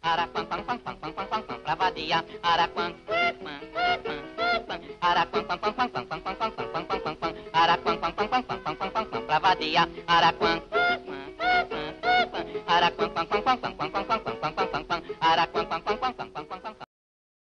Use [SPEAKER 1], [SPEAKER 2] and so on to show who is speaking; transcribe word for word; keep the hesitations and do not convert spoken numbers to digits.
[SPEAKER 1] Araquam, pam, pam, pam, pam, pam, pam, pam, pra vadia. Araquam, pam, pam, pam, araquam, pam, pam, pam, pam, pam, pam, pam, pam, pam, pam, pam, araquam, pam, pam, pam, pam, pam, pam, pam, pam, pra vadia. Araquam, pam, pam, pam, pam, araquam, pam, pam, pam, pam, pam, pam,